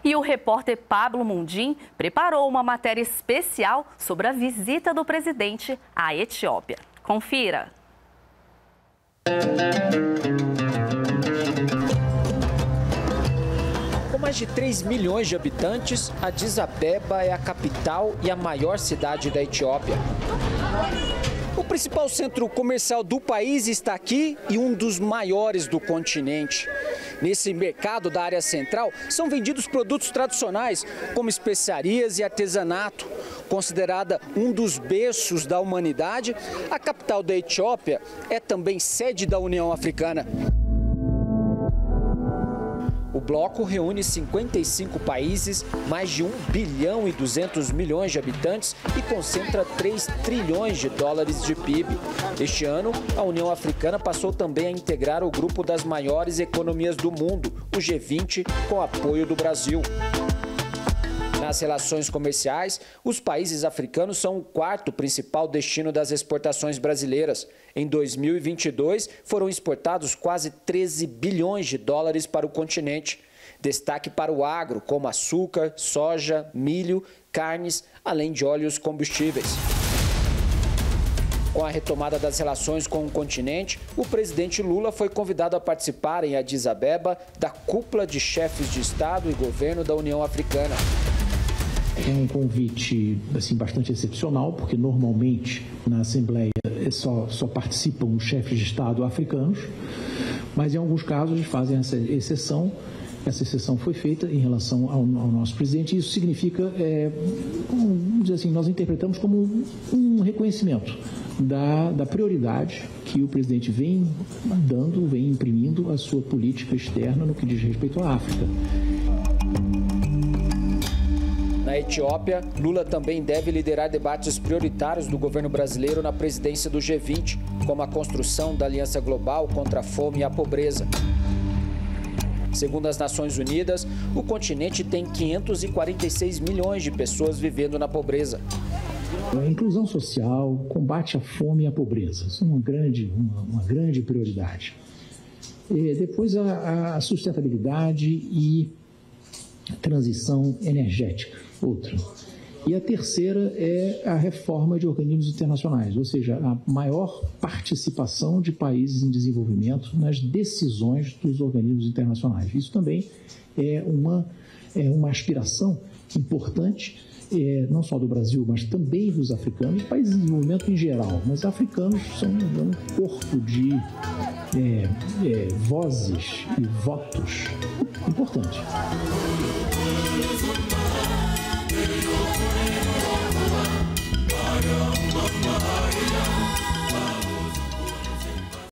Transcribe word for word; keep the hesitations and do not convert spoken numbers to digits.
E o repórter Pablo Mundim preparou uma matéria especial sobre a visita do presidente à Etiópia. Confira! Com mais de três milhões de habitantes, Addis Abeba é a capital e a maior cidade da Etiópia. O principal centro comercial do país está aqui e um dos maiores do continente. Nesse mercado da área central são vendidos produtos tradicionais, como especiarias e artesanato. Considerada um dos berços da humanidade, a capital da Etiópia é também sede da União Africana. O bloco reúne cinquenta e cinco países, mais de um bilhão e duzentos milhões de habitantes e concentra três trilhões de dólares de P I B. Este ano, a União Africana passou também a integrar o grupo das maiores economias do mundo, o G vinte, com apoio do Brasil. Nas relações comerciais, os países africanos são o quarto principal destino das exportações brasileiras. Em dois mil e vinte e dois, foram exportados quase treze bilhões de dólares para o continente. Destaque para o agro, como açúcar, soja, milho, carnes, além de óleos combustíveis. Com a retomada das relações com o continente, o presidente Lula foi convidado a participar em Addis Abeba da cúpula de chefes de Estado e governo da União Africana. É um convite assim, bastante excepcional, porque normalmente na Assembleia só, só participam os chefes de Estado africanos, mas em alguns casos eles fazem essa exceção. Essa exceção foi feita em relação ao, ao nosso presidente e isso significa, é, vamos dizer assim, nós interpretamos como um reconhecimento da, da prioridade que o presidente vem dando, vem imprimindo a sua política externa no que diz respeito à África. Na Etiópia, Lula também deve liderar debates prioritários do governo brasileiro na presidência do G vinte, como a construção da Aliança Global contra a Fome e a Pobreza. Segundo as Nações Unidas, o continente tem quinhentos e quarenta e seis milhões de pessoas vivendo na pobreza. A inclusão social, combate à fome e à pobreza, são uma grande, uma, uma grande prioridade. E depois a, a sustentabilidade e transição energética, outra. E a terceira é a reforma de organismos internacionais, ou seja, a maior participação de países em desenvolvimento nas decisões dos organismos internacionais. Isso também é uma, é uma aspiração importante, é, não só do Brasil, mas também dos africanos, países em desenvolvimento em geral. Mas africanos são um corpo de é, é, vozes e votos importante.